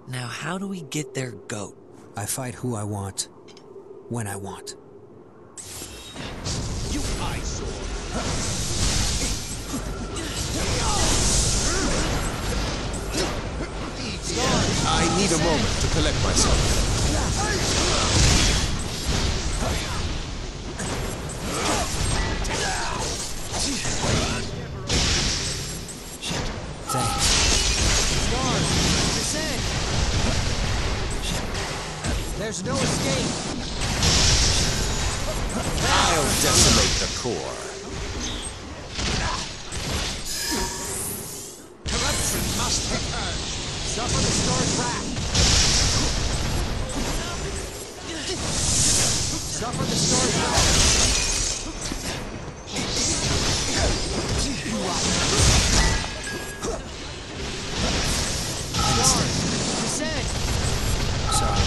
Now how do we get their goat? I fight who I want, when I want. You eyesore! I need a moment to collect myself. Thanks. Stars, descend! There's no escape! I'll decimate the core. Corruption must be purged. Suffer the star's wrath! Suffer the star's wrath! Stars, descend! Sorry.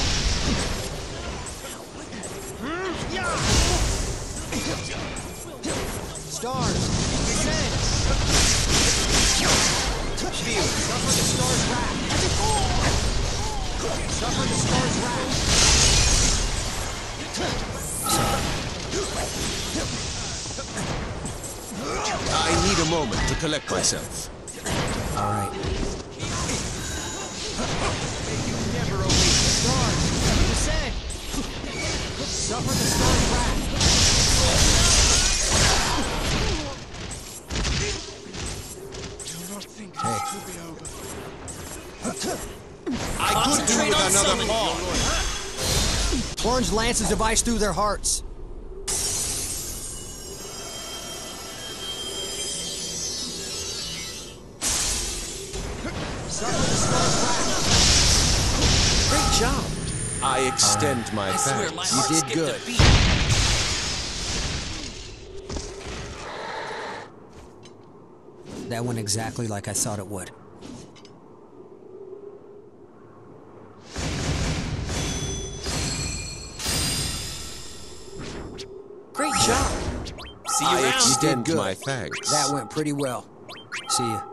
Stars, descend! Feel Suffer the star's wrath! Suffer the star's wrath! I need a moment to collect myself. All right. Never obey the stars! Descend! Suffer the star's wrath! Hey, I could do with another paw. plunge Lance's device through their hearts. Suffer the star's wrath! Great job. I extend my I swear thanks. my heart did skipped good. a beat. That went exactly like I thought it would. Great job. See you I around. extend good. my thanks. That went pretty well. See ya.